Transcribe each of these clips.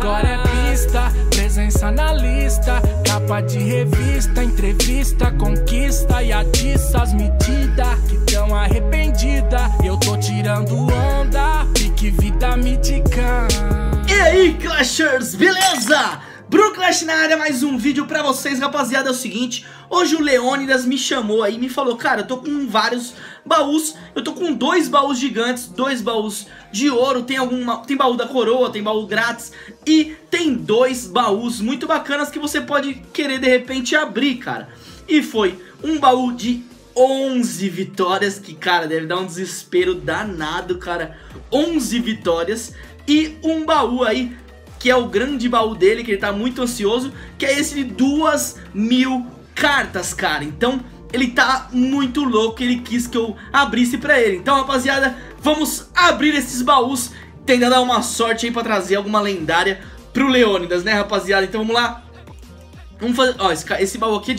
agora é pista, presença na lista, capa de revista, entrevista, conquista e atiça as medidas que tão arrependida. Eu tô tirando onda, pique vida mítica. E aí, Clashers, beleza? Bruno Clash na área, mais um vídeo pra vocês, rapaziada. É o seguinte, hoje o Leônidas me chamou aí, me falou, cara, eu tô com vários baús, eu tô com 2 baús gigantes, 2 baús de ouro, tem baú da coroa, tem baú grátis e tem 2 baús muito bacanas que você pode querer de repente abrir, cara. E foi um baú de 11 vitórias, que, cara, deve dar um desespero danado, cara. 11 vitórias e um baú aí que é o grande baú dele, que ele tá muito ansioso, que é esse de 2.000 cartas, cara. Então ele tá muito louco, ele quis que eu abrisse pra ele. Então, rapaziada, vamos abrir esses baús, tentar dar uma sorte aí pra trazer alguma lendária pro Leônidas, né, rapaziada? Então vamos lá. Vamos fazer, ó, esse baú aqui é de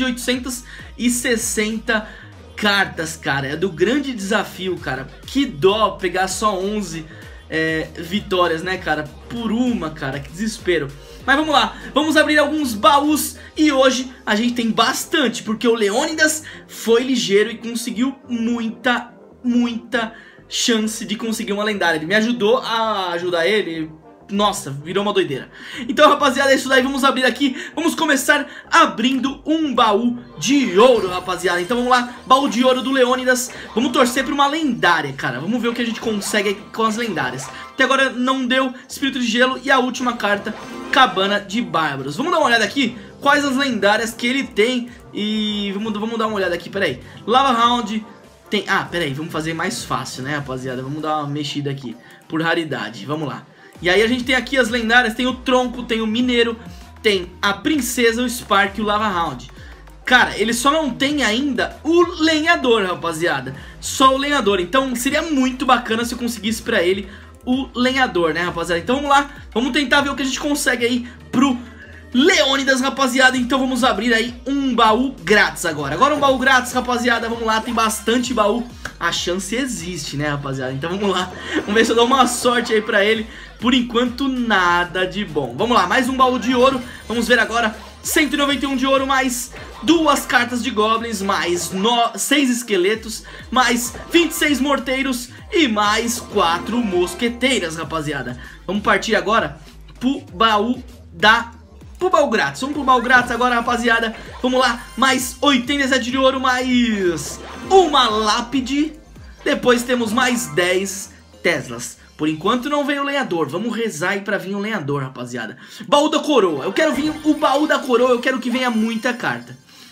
860 cartas, cara. É do grande desafio, cara. Que dó pegar só 11 vitórias, né, cara? Por uma, cara, que desespero. Mas vamos lá, vamos abrir alguns baús. E hoje a gente tem bastante, porque o Leônidas foi ligeiro e conseguiu muita chance de conseguir uma lendária. Ele me ajudou a ajudar ele. Nossa, virou uma doideira. Então, rapaziada, é isso daí, vamos abrir aqui. Vamos começar abrindo um baú de ouro, rapaziada. Então vamos lá, baú de ouro do Leônidas. Vamos torcer pra uma lendária, cara. Vamos ver o que a gente consegue com as lendárias. Até agora não deu Espírito de Gelo. E a última carta, Cabana de Bárbaros. Vamos dar uma olhada aqui, quais as lendárias que ele tem. E vamos dar uma olhada aqui, peraí. Lava Round tem... Ah, peraí, vamos fazer mais fácil, né, rapaziada? Vamos dar uma mexida aqui, por raridade, vamos lá. E aí a gente tem aqui as lendárias, tem o Tronco, tem o Mineiro, tem a Princesa, o Spark e o Lava Round. Cara, ele só não tem ainda o Lenhador, rapaziada. Só o Lenhador, então seria muito bacana se eu conseguisse pra ele o Lenhador, né, rapaziada? Então vamos lá, vamos tentar ver o que a gente consegue aí pro Leônidas, rapaziada. Então vamos abrir aí um baú grátis agora. Agora um baú grátis, rapaziada, vamos lá, tem bastante baú. A chance existe, né, rapaziada? Então vamos lá, vamos ver se eu dou uma sorte aí pra ele. Por enquanto nada de bom. Vamos lá, mais um baú de ouro. Vamos ver agora, 191 de ouro, mais 2 cartas de goblins, mais 6 esqueletos, mais 26 morteiros e mais 4 mosqueteiras, rapaziada. Vamos partir agora pro baú grátis. Vamos pro baú grátis agora, rapaziada. Vamos lá, mais 87 de ouro, mais uma lápide. Depois temos mais 10 Teslas. Por enquanto não veio o lenhador, vamos rezar aí pra vir o lenhador, rapaziada. Baú da coroa, eu quero vir o baú da coroa, eu quero que venha muita carta.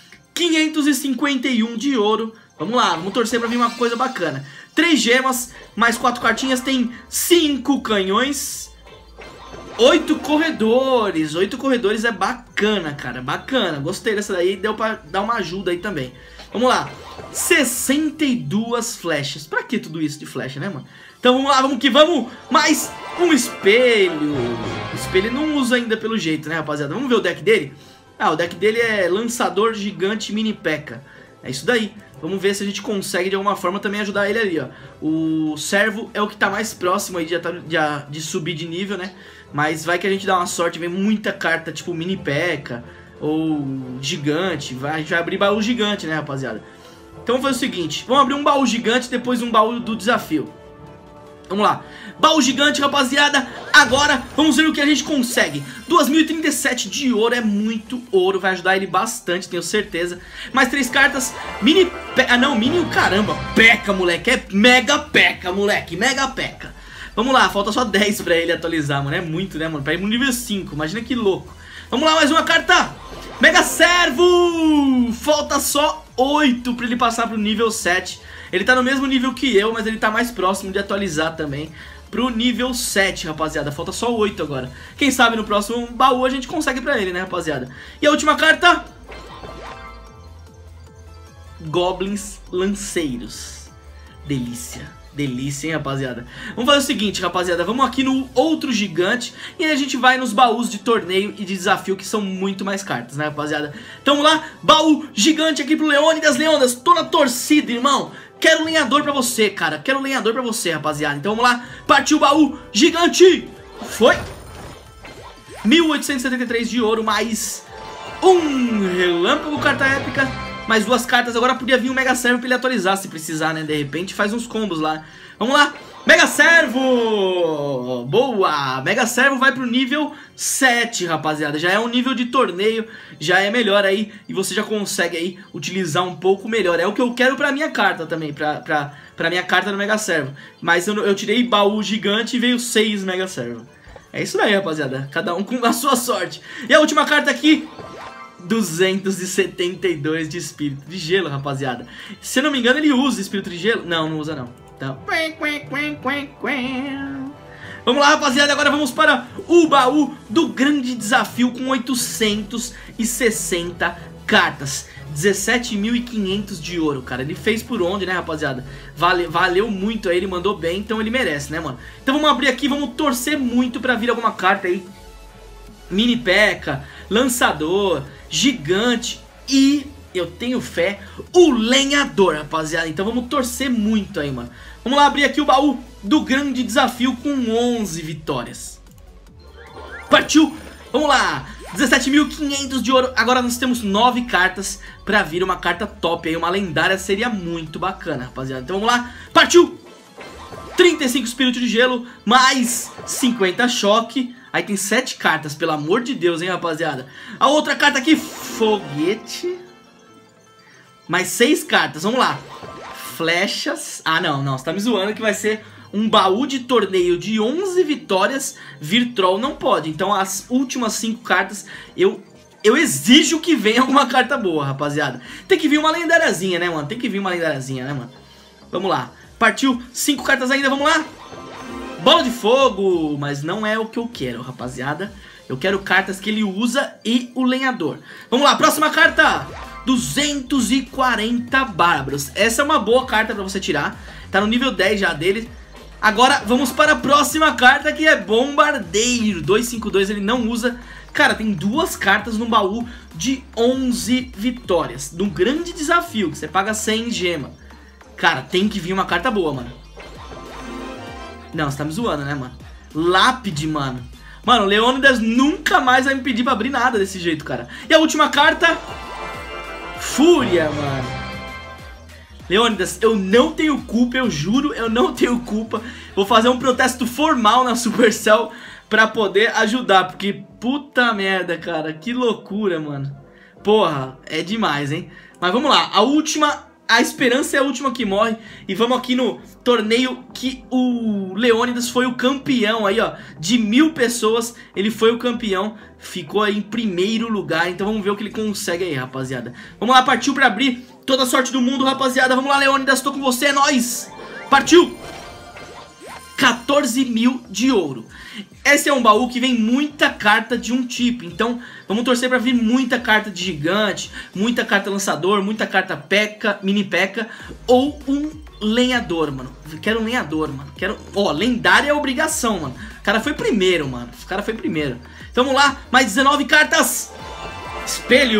551 de ouro, vamos lá, vamos torcer pra vir uma coisa bacana. 3 gemas, mais 4 cartinhas, tem 5 canhões, 8 corredores. 8 corredores é bacana, cara, bacana. Gostei dessa daí, deu pra dar uma ajuda aí também. Vamos lá, 62 flechas. Pra que tudo isso de flecha, né, mano? Então vamos lá, vamos que vamos. Mais um espelho. O espelho não usa ainda pelo jeito, né, rapaziada? Vamos ver o deck dele? Ah, o deck dele é Lançador Gigante Mini P.E.K.K.A. É isso daí. Vamos ver se a gente consegue de alguma forma também ajudar ele ali, ó. O Servo é o que tá mais próximo aí de subir de nível, né? Mas vai que a gente dá uma sorte, vem muita carta tipo Mini P.E.K.K.A. ou Gigante. A gente vai abrir baú gigante, né, rapaziada? Então vamos fazer o seguinte, vamos abrir um baú gigante, depois um baú do desafio. Vamos lá, baú gigante, rapaziada. Agora vamos ver o que a gente consegue. 2037 de ouro, é muito ouro. Vai ajudar ele bastante, tenho certeza. Mais 3 cartas, mini caramba, P.E.K.K.A, moleque. É mega P.E.K.K.A, moleque, mega P.E.K.K.A. Vamos lá, falta só 10 pra ele atualizar, mano. É muito, né, mano, pra ir no nível 5, imagina que louco. Vamos lá, mais uma carta, Mega Servo. Falta só 8 pra ele passar pro nível 7. Ele tá no mesmo nível que eu, mas ele tá mais próximo de atualizar também pro nível 7, rapaziada. Falta só 8 agora. Quem sabe no próximo baú a gente consegue pra ele, né, rapaziada? E a última carta, Goblins Lanceiros. Delícia. Delícia, hein, rapaziada? Vamos fazer o seguinte, rapaziada, vamos aqui no outro gigante e aí a gente vai nos baús de torneio e de desafio, que são muito mais cartas, né, rapaziada? Então vamos lá, baú gigante aqui pro Leônidas. Leônidas, tô na torcida, irmão. Quero lenhador pra você, cara. Quero lenhador pra você, rapaziada. Então vamos lá, partiu o baú gigante. Foi. 1873 de ouro, mais um relâmpago, carta épica. Mais 2 cartas, agora podia vir um Mega Servo pra ele atualizar se precisar, né? De repente faz uns combos lá. Vamos lá, Mega Servo! Boa! Mega Servo vai pro nível 7, rapaziada. Já é um nível de torneio, já é melhor aí. E você já consegue aí utilizar um pouco melhor. É o que eu quero pra minha carta também, pra minha carta do Mega Servo. Mas eu tirei baú gigante e veio 6 Mega Servo. É isso aí, rapaziada. Cada um com a sua sorte. E a última carta aqui... 272 de espírito de gelo, rapaziada. Se eu não me engano, ele usa espírito de gelo. Não, não usa não. Então... Vamos lá, rapaziada. Agora vamos para o baú do grande desafio com 860 cartas. 17.500 de ouro, cara. Ele fez por onde, né, rapaziada? Valeu muito aí, ele mandou bem, então ele merece, né, mano? Então vamos abrir aqui, vamos torcer muito pra vir alguma carta aí. Mini P.E.K.K.A, Lançador, Gigante e, eu tenho fé, o Lenhador, rapaziada. Então vamos torcer muito aí, mano. Vamos lá abrir aqui o baú do grande desafio com 11 vitórias. Partiu! Vamos lá! 17.500 de ouro. Agora nós temos 9 cartas pra vir uma carta top aí. Uma lendária seria muito bacana, rapaziada. Então vamos lá. Partiu! 35 espírito de gelo, mais 50 choque. Aí tem 7 cartas, pelo amor de Deus, hein, rapaziada. A outra carta aqui, foguete. Mais 6 cartas, vamos lá. Flechas. Ah, não, você tá me zoando que vai ser um baú de torneio de 11 vitórias. Virtual não pode. Então as últimas 5 cartas eu exijo que venha alguma carta boa, rapaziada. Tem que vir uma lendáriazinha, né, mano? Tem que vir uma lendáriazinha, né, mano? Vamos lá. Partiu, 5 cartas ainda, vamos lá. Bola de fogo, mas não é o que eu quero, rapaziada. Eu quero cartas que ele usa e o lenhador. Vamos lá, próxima carta. 240 bárbaros. Essa é uma boa carta pra você tirar. Tá no nível 10 já dele. Agora vamos para a próxima carta, que é bombardeiro. 252 ele não usa. Cara, tem 2 cartas no baú de 11 vitórias. De um grande desafio, que você paga 100 gema. Cara, tem que vir uma carta boa, mano. Não, você tá me zoando, né, mano? Lápide, mano. Mano, Leônidas nunca mais vai me pedir pra abrir nada desse jeito, cara. E a última carta... Fúria, mano. Leônidas, eu não tenho culpa, eu juro, eu não tenho culpa. Vou fazer um protesto formal na Supercell pra poder ajudar, porque puta merda, cara, que loucura, mano. Porra, é demais, hein? Mas vamos lá, a última... A esperança é a última que morre. E vamos aqui no torneio que o Leônidas foi o campeão aí, ó. De 1000 pessoas, ele foi o campeão. Ficou aí em primeiro lugar. Então vamos ver o que ele consegue aí, rapaziada. Vamos lá, partiu pra abrir. Toda a sorte do mundo, rapaziada. Vamos lá, Leônidas, tô com você, é nóis. Partiu. 14 mil de ouro. Esse é um baú que vem muita carta de um tipo. Então vamos torcer pra vir muita carta de gigante, muita carta lançador, muita carta P.E.K.K.A, mini P.E.K.K.A ou um lenhador, mano. Quero um lenhador, mano. Quero... Ó, lendária é obrigação, mano. O cara foi primeiro, mano. O cara foi primeiro. Então vamos lá, mais 19 cartas. Espelho.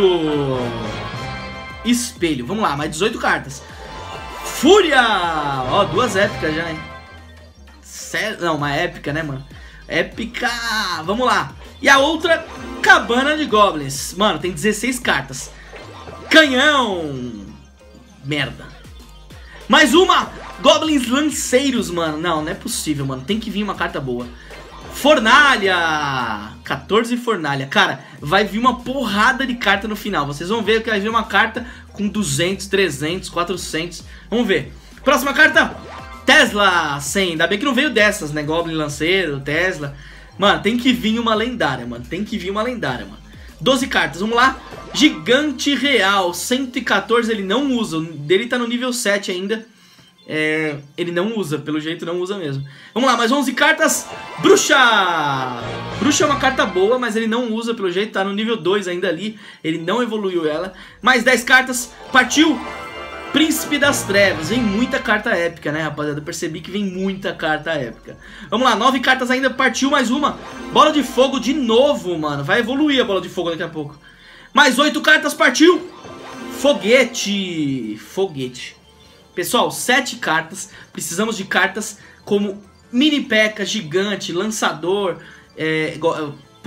Espelho, vamos lá, mais 18 cartas. Fúria. Ó, 2 épicas já, hein. Não, uma épica, né, mano? Épica! Vamos lá! E a outra, Cabana de Goblins. Mano, tem 16 cartas. Canhão! Merda. Mais uma! Goblins Lanceiros, mano. Não é possível, mano. Tem que vir uma carta boa. Fornalha! 14 Fornalha. Cara, vai vir uma porrada de carta no final. Vocês vão ver que vai vir uma carta com 200, 300, 400. Vamos ver. Próxima carta. Tesla 100, ainda bem que não veio dessas, né? Goblin Lanceiro, Tesla. Mano, tem que vir uma lendária, mano. Tem que vir uma lendária, mano. 12 cartas, vamos lá. Gigante Real, 114 ele não usa. O dele tá no nível 7 ainda. Ele não usa, pelo jeito não usa mesmo. Vamos lá, mais 11 cartas. Bruxa! Bruxa é uma carta boa, mas ele não usa, pelo jeito tá no nível 2 ainda ali. Ele não evoluiu ela. Mais 10 cartas, partiu! Príncipe das Trevas, vem muita carta épica, né, rapaziada? Eu percebi que vem muita carta épica. Vamos lá, 9 cartas ainda, partiu mais uma. Bola de fogo de novo, mano. Vai evoluir a bola de fogo daqui a pouco. Mais 8 cartas, partiu. Foguete. Foguete. Pessoal, 7 cartas. Precisamos de cartas como mini P.E.K.K.A, gigante, lançador. Pô,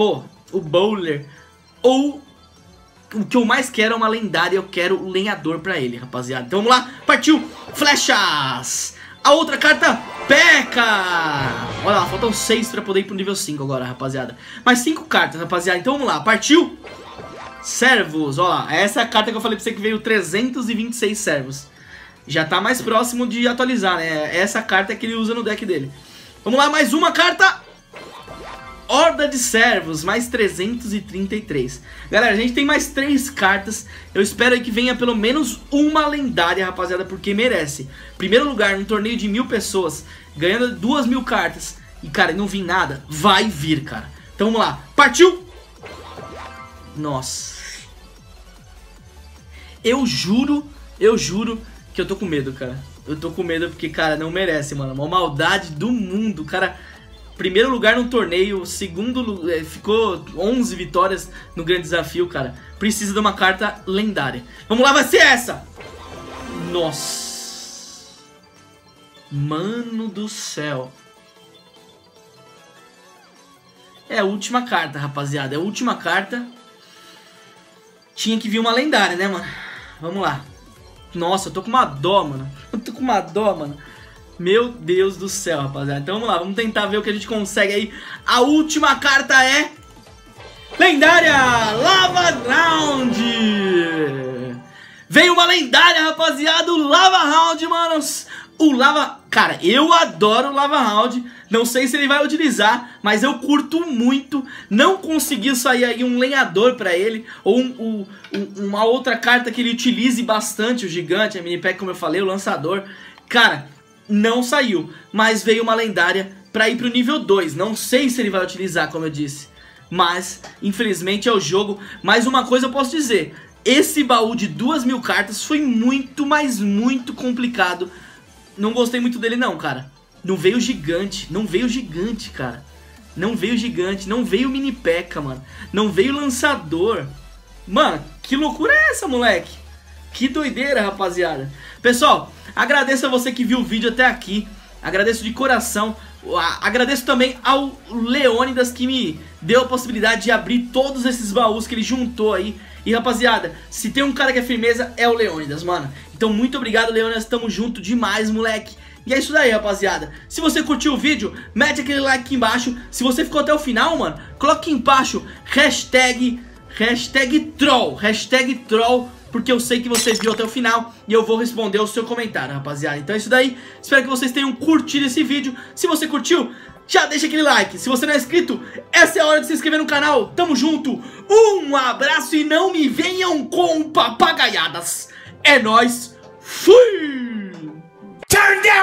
o Bowler, ou o que eu mais quero é uma lendária, eu quero o lenhador pra ele, rapaziada. Então vamos lá, partiu, flechas! A outra carta, P.E.K.K.A. Olha lá, faltam 6 pra poder ir pro nível 5 agora, rapaziada. Mais 5 cartas, rapaziada, então vamos lá, partiu! Servos, olha lá, essa é a carta que eu falei pra você que veio 326 servos. Já tá mais próximo de atualizar, né? Essa carta é que ele usa no deck dele. Vamos lá, mais uma carta. Horda de servos, mais 333. Galera, a gente tem mais 3 cartas. Eu espero aí que venha pelo menos uma lendária, rapaziada, porque merece. Primeiro lugar, num torneio de 1000 pessoas, ganhando 2000 cartas. E, cara, não vi nada. Vai vir, cara. Então, vamos lá. Partiu! Nossa. Eu juro que eu tô com medo, cara. Eu tô com medo porque, cara, não merece, mano. Uma maldade do mundo, cara. Primeiro lugar no torneio, segundo lugar, ficou 11 vitórias no grande desafio, cara. Precisa de uma carta lendária. Vamos lá, vai ser essa! Nossa. Mano do céu. É a última carta, rapaziada. É a última carta. Tinha que vir uma lendária, né, mano? Vamos lá. Nossa, eu tô com uma dó, mano. Eu tô com uma dó, mano. Meu Deus do céu, rapaziada. Então vamos lá, vamos tentar ver o que a gente consegue aí. A última carta é... lendária! Lava Round! Veio uma lendária, rapaziada. O Lava Round, manos. O Lava... Cara, eu adoro o Lava Round. Não sei se ele vai utilizar, mas eu curto muito. Não conseguiu sair aí um lenhador pra ele, ou uma outra carta que ele utilize bastante, o gigante, a mini pack, como eu falei, o lançador. Cara, não saiu, mas veio uma lendária pra ir pro nível 2. Não sei se ele vai utilizar, como eu disse, mas infelizmente é o jogo. Mas uma coisa eu posso dizer, esse baú de 2000 cartas foi muito, mas muito complicado. Não gostei muito dele não, cara. Não veio gigante, não veio gigante, cara. Não veio gigante, não veio mini P.E.K.K.A, mano. Não veio lançador. Mano, que loucura é essa, moleque? Que doideira, rapaziada. Pessoal, agradeço a você que viu o vídeo até aqui. Agradeço de coração. Agradeço também ao Leônidas que me deu a possibilidade de abrir todos esses baús que ele juntou aí. E rapaziada, se tem um cara que é firmeza, é o Leônidas, mano. Então muito obrigado, Leônidas, tamo junto demais, moleque. E é isso daí, rapaziada. Se você curtiu o vídeo, mete aquele like aqui embaixo. Se você ficou até o final, mano, coloca aqui embaixo hashtag troll, porque eu sei que você viu até o final e eu vou responder o seu comentário, rapaziada. Então é isso daí, espero que vocês tenham curtido esse vídeo. Se você curtiu, já deixa aquele like. Se você não é inscrito, essa é a hora de se inscrever no canal. Tamo junto, um abraço e não me venham com papagaiadas. É nóis, fui! Turn down!